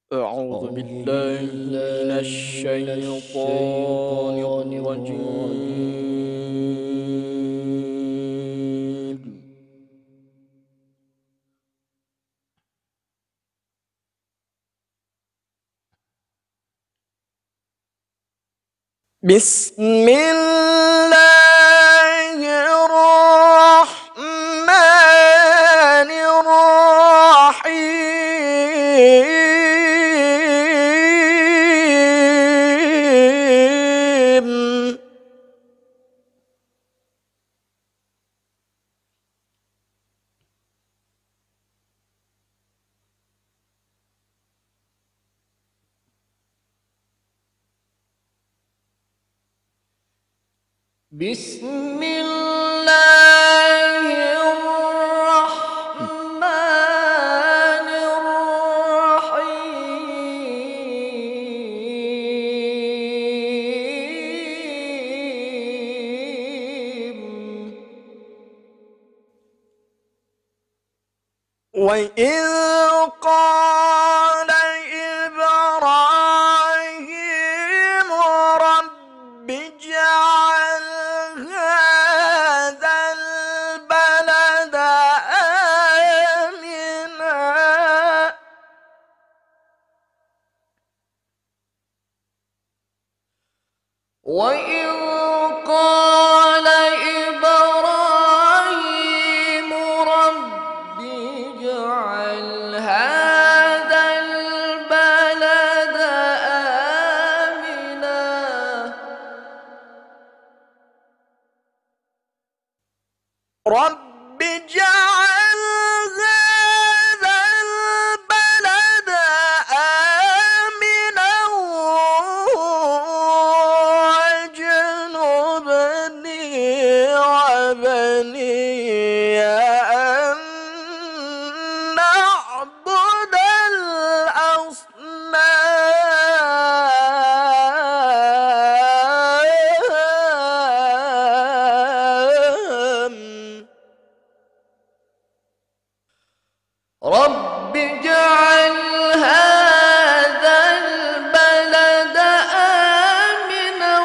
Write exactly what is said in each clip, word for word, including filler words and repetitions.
أعوذ أعوذ بالله من بالله من الشيطان الشيطان الرجيم. الرجيم. بسم الله الرحمن الرحيم. بسم الله الرحمن الرحيم. وإذ قال إبراهيم رب اجعل هذا البلد آمنا وإذ قال إبراهيم رب اجعل هذا البلد آمنا رب اجعل هذا البلد آمنا واجنبني وبني أن نعبد الأصنام. رب اجعل هذا البلد آمنا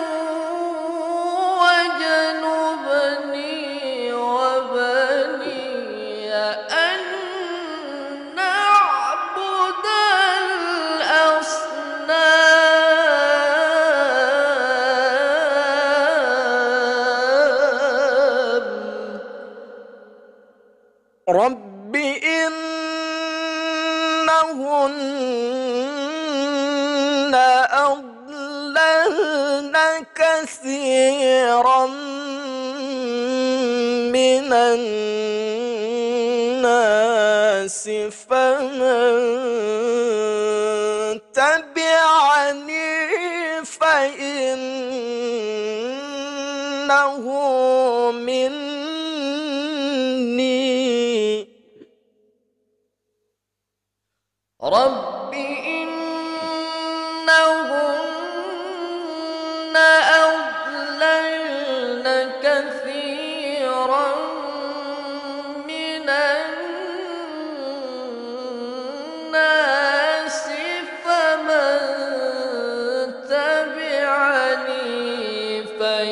واجنبني وبني أن نعبد الأصنام. رب إنهن أضللن كثيرا من الناس فمن تبعني فإنه مني. رب إنهن أضللن كثيرا من الناس فمن تبعني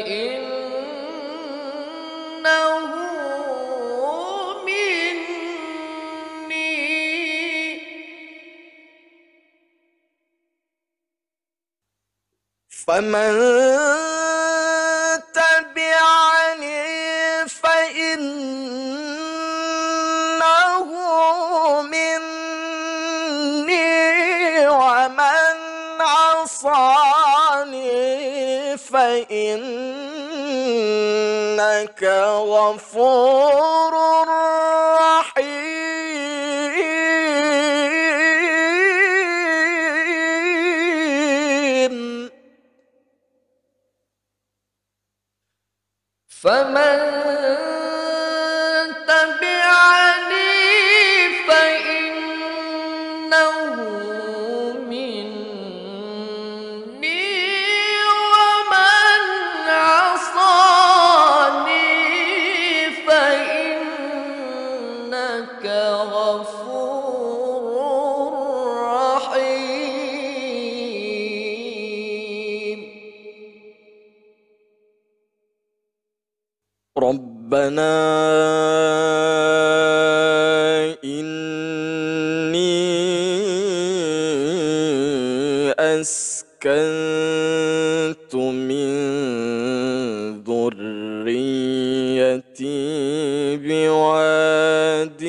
فإنه مني. فمن تبعني فإنه مني ومن عصاني فإنك غفور رحيم. فمن تبعني فإنه مني ومن عصاني فإنك غفور رحيم. ربنا إني أسكنت من ذريتي بواد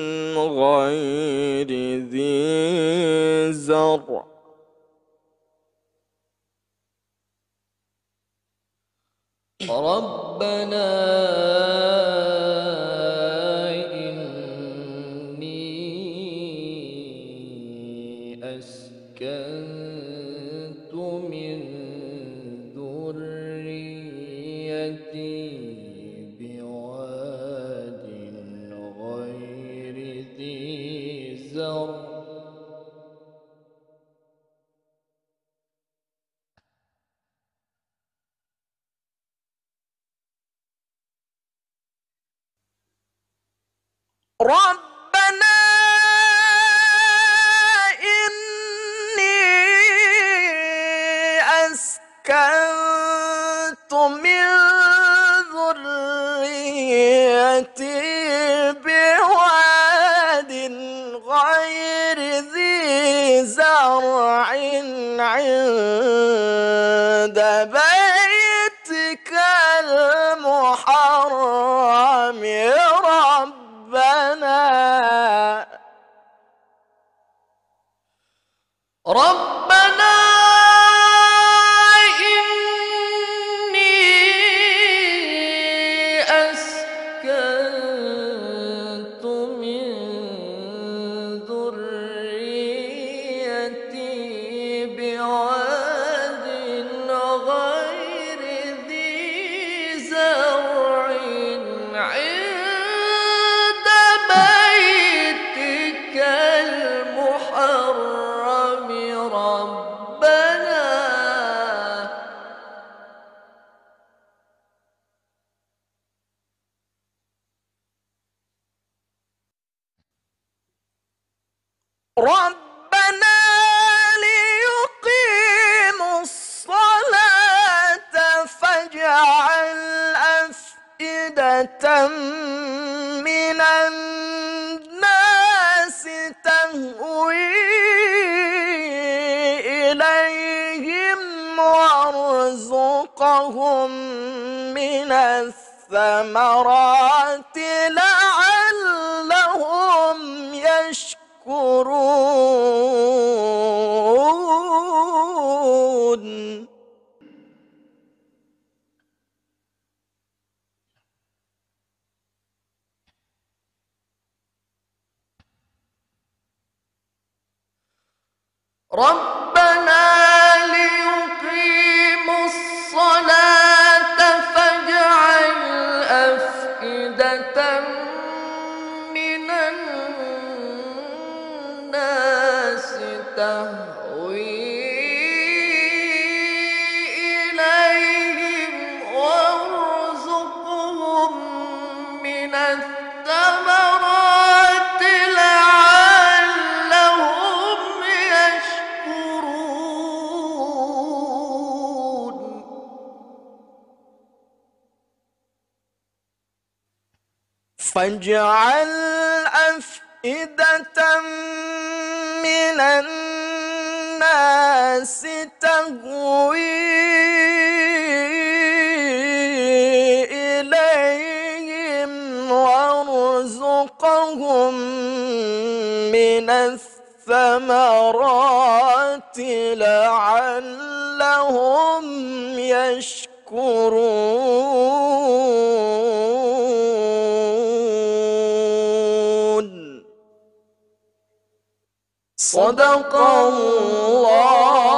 غير ذي زرع ربنا إني أسكنت من ذريتي بواد غير ذي زرع ربنا إني أسكنت من ذريتي بواد غير ذي زرع عند بيتك المحرم ربنا ربنا إني أسكنت من ذريتي بواد غير ذي زرع عند بيتك المحرم ربنا ربنا ليقيموا الصلاة فاجعل أفئدة من الناس تهوي إليهم وارزقهم من الثمرات لعلهم يشكرون ربنا ليقيموا الصلاة فاجعل أفئدة من الناس تهوي إليهم وارزقهم من الثمرات لعلهم يشكرون فاجعل أفئدة من الناس تهوي إليهم وارزقهم من الثمرات لعلهم يشكرون صدق الله